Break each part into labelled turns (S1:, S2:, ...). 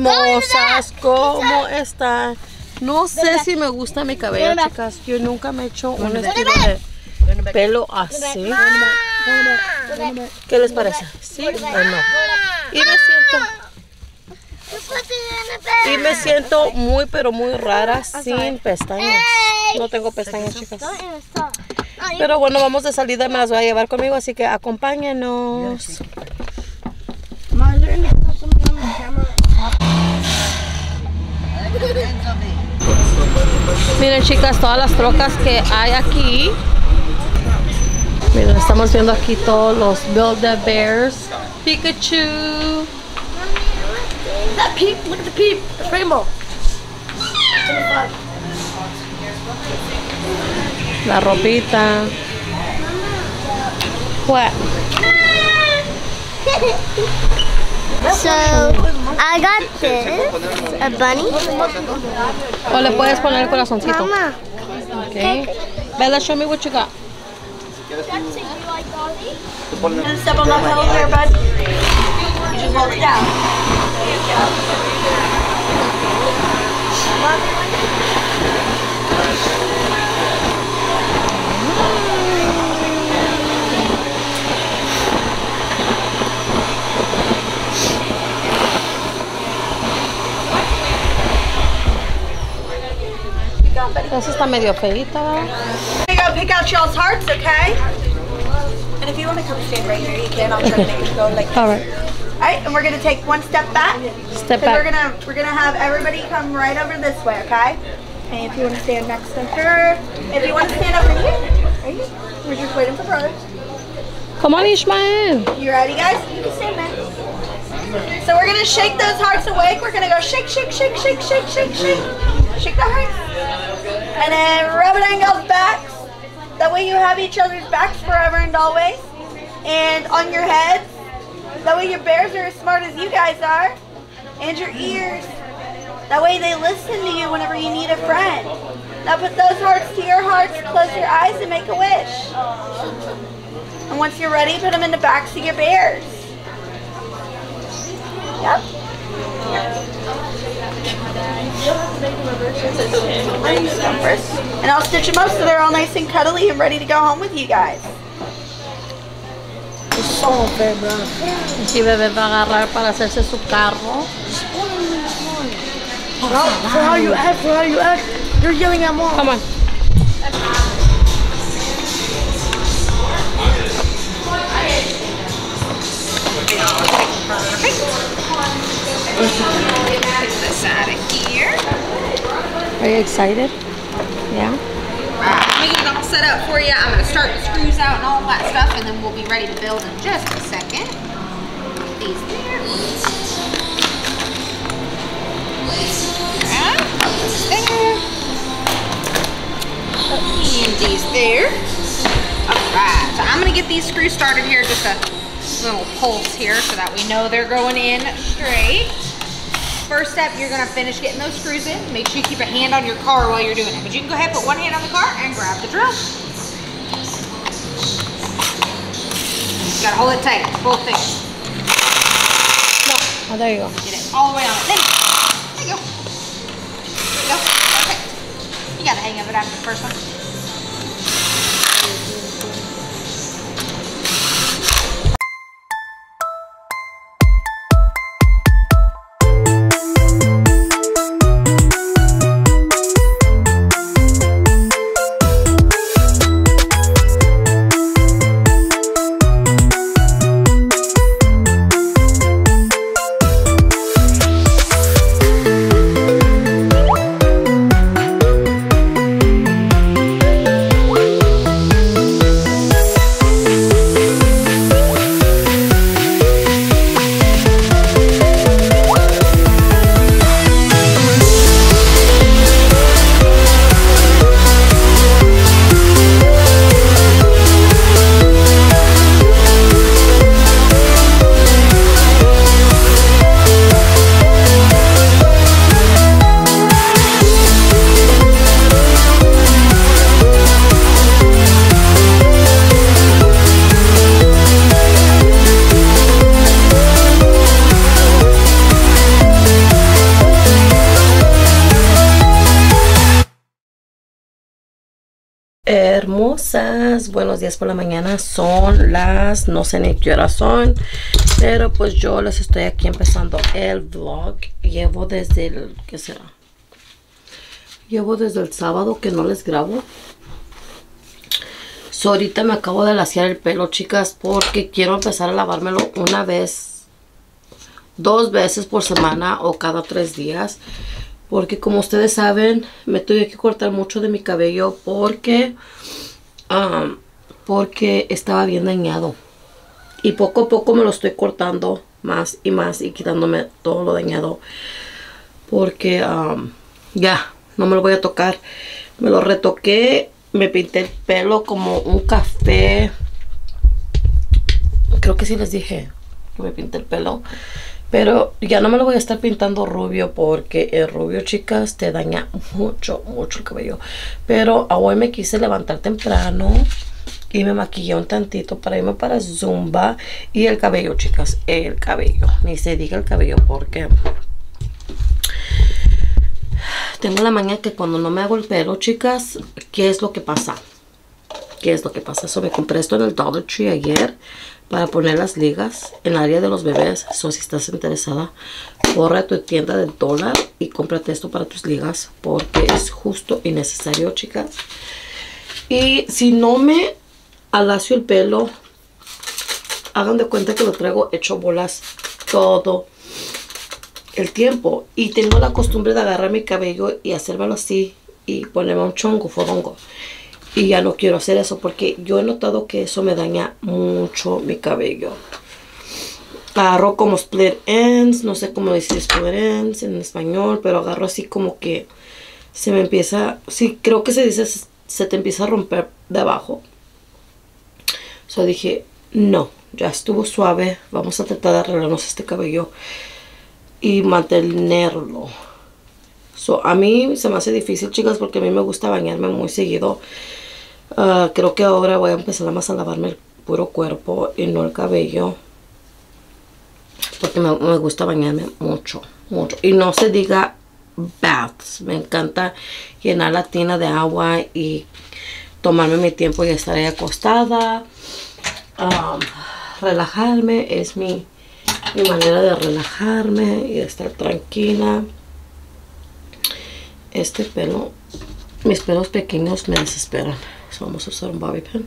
S1: hermosas, ¿cómo están? No sé si me gusta mi cabello, chicas. Yo nunca me he hecho un estilo de pelo así. ¿Qué les parece? ¿Sí o no? Y me siento muy, pero muy rara sin pestañas. No tengo pestañas, chicas. Pero bueno, vamos de salida, me las voy a llevar conmigo, así que acompáñenos. Miren, chicas, todas las trocas que hay aquí. Miren, estamos viendo aquí todos los Build-A-Bears. Pikachu.
S2: That peep, look at the peep, the rainbow.
S1: La ropita. What?
S3: So, I got this, a bunny.
S1: O le puedes poner el corazoncito.
S3: Mama.
S1: Okay. Bella, show me what you got.
S2: And step on that pedal there, bud. You just hold it down.
S1: Esa está medio feita, ¿verdad?
S2: Here you go, pick out y'all's hearts, okay? And if you want to come stand right here, you can. I'll try to make it go like this.
S1: All right.
S2: Alright, and we're gonna take one step back.
S1: Step
S2: back.
S1: back.
S2: We're gonna have everybody come right over this way, okay? And if you want to stand next to her, if you want to stand over here, right here. We're just waiting for brothers.
S1: Come on, Ishmael.
S2: You ready, guys? You can stand there. So we're gonna shake those hearts awake. We're gonna go shake, shake, shake, shake, shake, shake, shake. Shake the hearts. And then rub it on y'all's backs. That way you have each other's backs forever and always. And on your heads. That way your bears are as smart as you guys are. And your ears. That way they listen to you whenever you need a friend. Now put those hearts to your hearts, close your eyes, and make a wish. And once you're ready, put them in the backs of your bears. Yep. And I'll stitch them up so they're all nice and cuddly and ready to go home with you guys.
S1: Aquí bebé va a agarrar para hacerse su carro.
S2: For how you act, you're yelling at mom.
S1: Come on.
S4: This out of here.
S1: Are you excited? Yeah.
S4: I'm gonna get it all set up for you. I'm gonna start the screws out and all that stuff, and then we'll be ready to build in just a second. These there. There. And these there. Alright, so I'm gonna get these screws started here, just a little pulse here so that we know they're going in straight. First step, you're gonna finish getting those screws in. Make sure you keep a hand on your car while you're doing it. But you can go ahead and put one hand on the car and grab the drill. You gotta hold it tight, both things.
S1: Oh, there you go.
S4: Get it all the way on it. There you go. There you go. Perfect. You got the hang of it after the first one.
S1: hermosas, buenos días por la mañana. Son las, no sé ni qué horas son, pero pues yo les estoy aquí empezando el vlog. Llevo desde el, ¿qué será? Llevo desde el sábado que no les grabo. So, ahorita me acabo de laciar el pelo, chicas, porque quiero empezar a lavármelo una vez, 2 veces por semana o cada 3 días. Porque como ustedes saben, me tuve que cortar mucho de mi cabello porque estaba bien dañado. Y poco a poco me lo estoy cortando más y quitándome todo lo dañado. Porque ya, no me lo voy a tocar. Me lo retoqué, me pinté el pelo como un café. Creo que sí les dije que me pinté el pelo. Pero ya no me lo voy a estar pintando rubio porque el rubio, chicas, te daña mucho el cabello. Pero hoy me quise levantar temprano y me maquillé un tantito para irme para Zumba. Y el cabello, chicas, el cabello. Ni se diga el cabello porque tengo la maña que cuando no me hago el pelo, chicas, ¿qué es lo que pasa? ¿Qué es lo que pasa? So, me compré esto en el Dollar Tree ayer para poner las ligas en el área de los bebés. So, si estás interesada, corre a tu tienda del dólar y cómprate esto para tus ligas porque es justo y necesario, chicas. Y si no me alacio el pelo, hagan de cuenta que lo traigo hecho bolas todo el tiempo. Y tengo la costumbre de agarrar mi cabello y hacérmelo así y ponerme un chongo, fodongo. Y ya no quiero hacer eso porque yo he notado que eso me daña mucho mi cabello. Agarro como split ends, no sé cómo decir split ends en español, pero agarro así como que se me empieza, sí, creo que se dice, se te empieza a romper de abajo. So dije, no, ya estuvo suave, vamos a tratar de arreglarnos este cabello y mantenerlo. So, a mí se me hace difícil, chicas, porque a mí me gusta bañarme muy seguido. Creo que ahora voy a empezar más a lavarme el puro cuerpo y no el cabello. Porque me gusta bañarme mucho. Y no se diga baths. Me encanta llenar la tina de agua y tomarme mi tiempo y estar ahí acostada. Relajarme es mi manera de relajarme y de estar tranquila. Este pelo, mis pelos pequeños me desesperan. So, vamos a usar un bobby pin.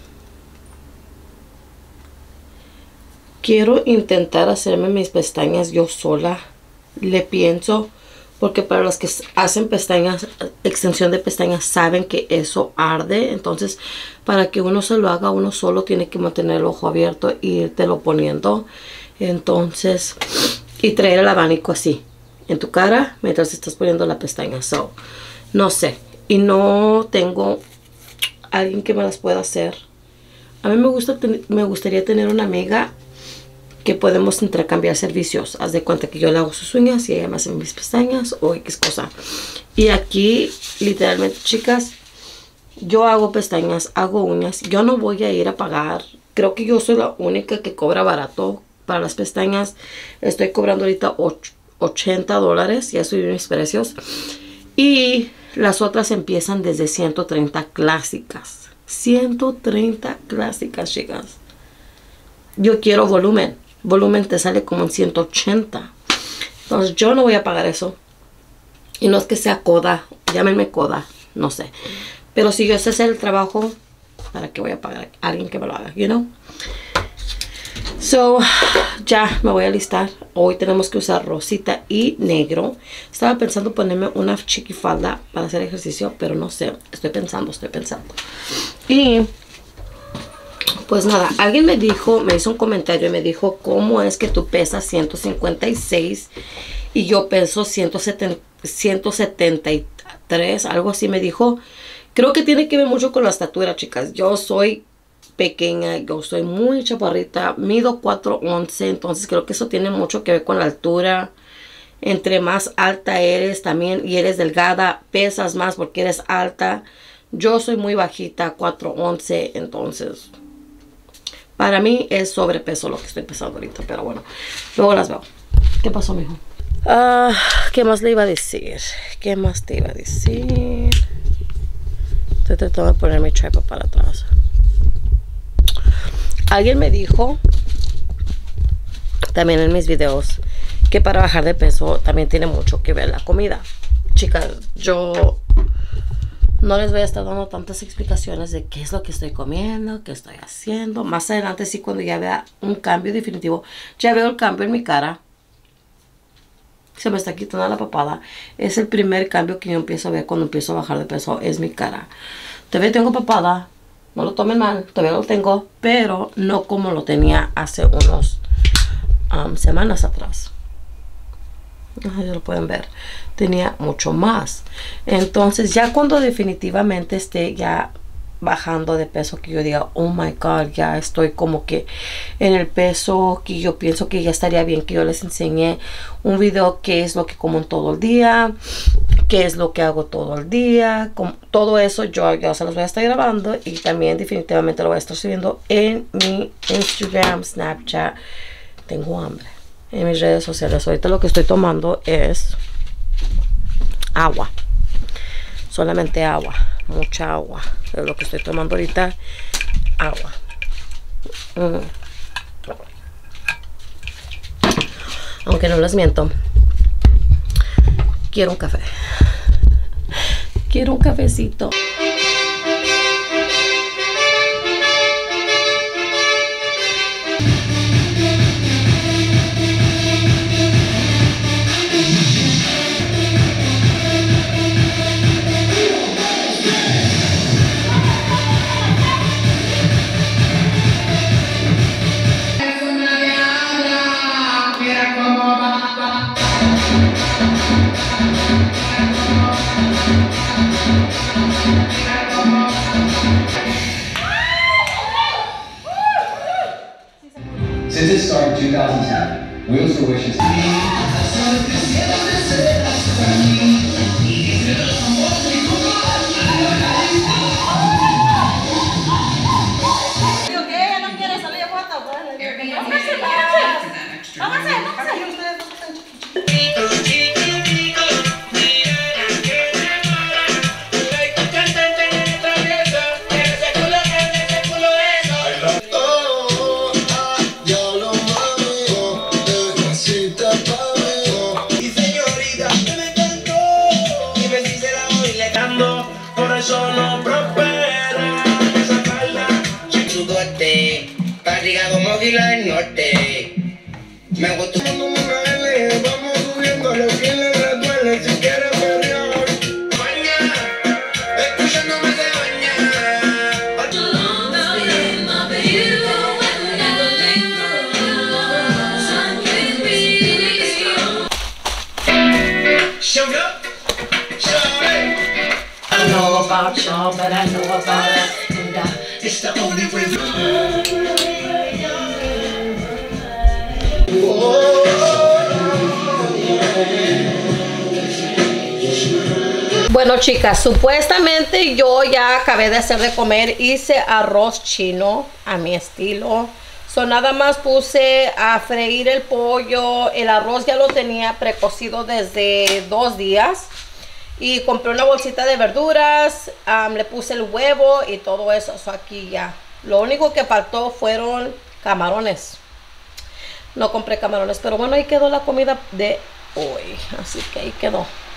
S1: Quiero intentar hacerme mis pestañas yo sola. Le pienso, porque para los que hacen pestañas, extensión de pestañas, saben que eso arde. Entonces, para que uno se lo haga uno solo, tiene que mantener el ojo abierto y irtelo poniendo. Entonces, y traer el abanico así en tu cara mientras estás poniendo la pestaña. So, no sé. Y no tengo alguien que me las pueda hacer. A mí me gustaría tener una amiga que podemos intercambiar servicios. Haz de cuenta que yo le hago sus uñas y ella me hace mis pestañas o X cosa. Y aquí, literalmente, chicas, yo hago pestañas, hago uñas. Yo no voy a ir a pagar. Creo que yo soy la única que cobra barato para las pestañas. Estoy cobrando ahorita $80. Ya subí mis precios. Y las otras empiezan desde 130 clásicas. 130 clásicas, chicas. Yo quiero volumen. Volumen te sale como en 180. Entonces yo no voy a pagar eso. Y no es que sea coda. Llámenme coda. No sé. Pero si yo sé hacer el trabajo, ¿para qué voy a pagar a alguien que me lo haga? You know? So, ya me voy a alistar. Hoy tenemos que usar rosita y negro. Estaba pensando ponerme una chiquifalda para hacer ejercicio, pero no sé. Estoy pensando. Y pues nada, alguien me dijo, me hizo un comentario y me dijo, ¿cómo es que tú pesas 156 y yo peso 173? Algo así me dijo. Creo que tiene que ver mucho con la estatura, chicas. Yo soy pequeña, yo soy muy chaparrita, mido 4'11", entonces creo que eso tiene mucho que ver con la altura. Entre más alta eres también y eres delgada, pesas más porque eres alta. Yo soy muy bajita, 4'11", entonces para mí es sobrepeso lo que estoy pesando ahorita, pero bueno, luego las veo. ¿Qué pasó, mijo? ¿Qué más le iba a decir? ¿Qué más te iba a decir? Estoy tratando de poner mi tripod para atrás. Alguien me dijo también en mis videos que para bajar de peso también tiene mucho que ver la comida. Chicas, yo no les voy a estar dando tantas explicaciones de qué es lo que estoy comiendo, qué estoy haciendo. Más adelante sí, cuando ya vea un cambio definitivo, ya veo el cambio en mi cara. Se me está quitando la papada. Es el primer cambio que yo empiezo a ver cuando empiezo a bajar de peso, es mi cara. Todavía tengo papada, no lo tomen mal, todavía lo tengo, pero no como lo tenía hace unos semanas atrás. Ya lo pueden ver, tenía mucho más. Entonces ya cuando definitivamente esté ya bajando de peso, que yo diga, oh my god, ya estoy como que en el peso que yo pienso que ya estaría bien que yo les enseñe un video qué es lo que como todo el día, qué es lo que hago todo el día, todo eso yo se los voy a estar grabando, y también definitivamente lo voy a estar subiendo en mi Instagram, Snapchat. Tengo hambre. En mis redes sociales. Ahorita lo que estoy tomando es agua. Solamente agua. Mucha agua. Es lo que estoy tomando ahorita. Agua. Aunque no les miento. Quiero un café. Quiero un cafecito.
S5: Since its start in 2010, Wheels for Wishes.
S6: Del norte. Me gustó cuando me regalé, vamos subiendo los fieles redueles si quieres perrear. Baña, escuchándome se baña. Show up, show it. I know about y'all, but I know about us. And it's the only way.
S1: Bueno, chicas, supuestamente yo ya acabé de hacer de comer. Hice arroz chino a mi estilo. Nada más puse a freír el pollo. El arroz ya lo tenía precocido desde 2 días. Y compré una bolsita de verduras. Le puse el huevo y todo eso. Aquí ya. Lo único que faltó fueron camarones. No compré camarones, pero bueno, ahí quedó la comida de hoy. Así que ahí quedó.